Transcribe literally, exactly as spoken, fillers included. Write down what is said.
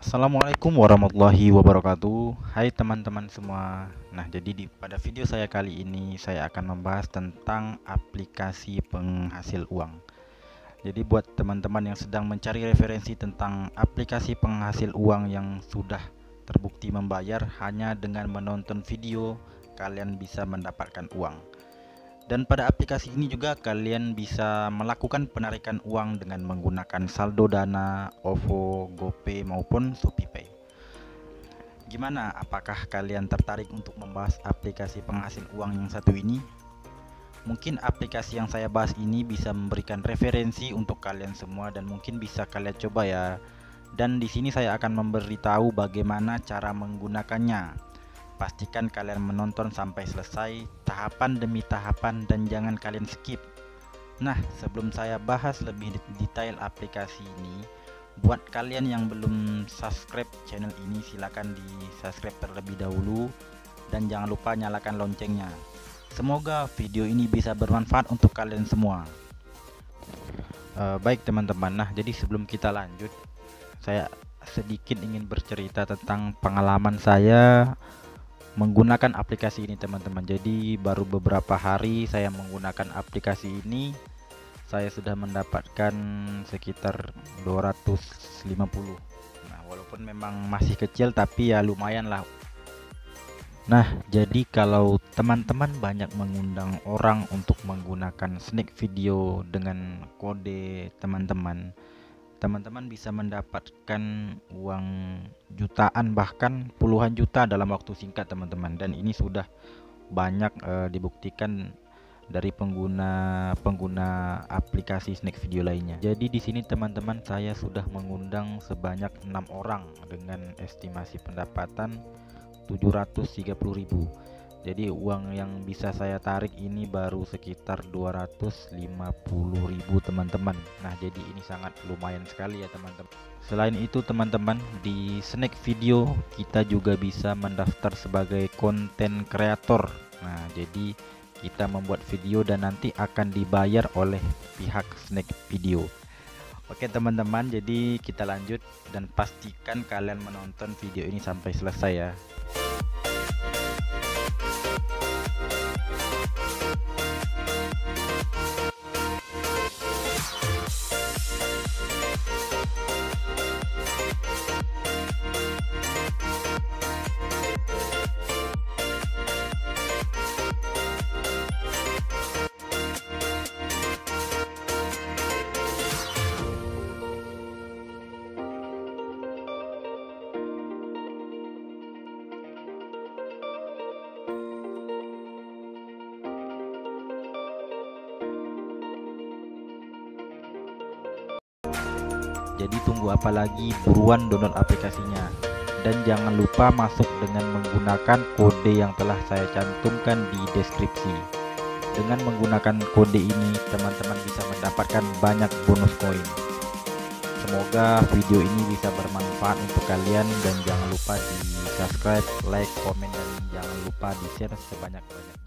Assalamualaikum warahmatullahi wabarakatuh. Hai teman-teman semua. Nah, jadi di pada video saya kali ini saya akan membahas tentang aplikasi penghasil uang. Jadi buat teman-teman yang sedang mencari referensi tentang aplikasi penghasil uang yang sudah terbukti membayar hanya dengan menonton video, kalian bisa mendapatkan uang. Dan pada aplikasi ini juga kalian bisa melakukan penarikan uang dengan menggunakan saldo Dana, OVO, GoPay maupun ShopeePay. Gimana? Apakah kalian tertarik untuk membahas aplikasi penghasil uang yang satu ini? Mungkin aplikasi yang saya bahas ini bisa memberikan referensi untuk kalian semua dan mungkin bisa kalian coba ya. Dan di sini saya akan memberitahu bagaimana cara menggunakannya. Pastikan kalian menonton sampai selesai, tahapan demi tahapan, dan jangan kalian skip. Nah, sebelum saya bahas lebih detail aplikasi ini, buat kalian yang belum subscribe channel ini, silahkan di subscribe terlebih dahulu dan jangan lupa nyalakan loncengnya. Semoga video ini bisa bermanfaat untuk kalian semua. Uh, baik teman-teman, nah jadi sebelum kita lanjut, saya sedikit ingin bercerita tentang pengalaman saya menggunakan aplikasi ini teman-teman. Jadi baru beberapa hari saya menggunakan aplikasi ini, saya sudah mendapatkan sekitar dua ratus lima puluh. Nah, walaupun memang masih kecil tapi ya lumayan lah. Nah, jadi kalau teman-teman banyak mengundang orang untuk menggunakan snack video dengan kode teman-teman, teman-teman bisa mendapatkan uang jutaan bahkan puluhan juta dalam waktu singkat teman-teman, dan ini sudah banyak e, dibuktikan dari pengguna pengguna aplikasi snack video lainnya. Jadi di sini teman-teman saya sudah mengundang sebanyak enam orang dengan estimasi pendapatan tujuh ratus tiga puluh ribu. Jadi uang yang bisa saya tarik ini baru sekitar dua ratus lima puluh ribu teman-teman. Nah, jadi ini sangat lumayan sekali ya teman-teman. Selain itu teman-teman, di snack video kita juga bisa mendaftar sebagai konten kreator. Nah, jadi kita membuat video dan nanti akan dibayar oleh pihak snack video. Oke teman-teman, jadi kita lanjut dan pastikan kalian menonton video ini sampai selesai ya. Jadi tunggu apa lagi, buruan download aplikasinya. Dan jangan lupa masuk dengan menggunakan kode yang telah saya cantumkan di deskripsi. Dengan menggunakan kode ini teman-teman bisa mendapatkan banyak bonus koin. Semoga video ini bisa bermanfaat untuk kalian dan jangan lupa di subscribe, like, komen, dan jangan lupa di share sebanyak-banyaknya.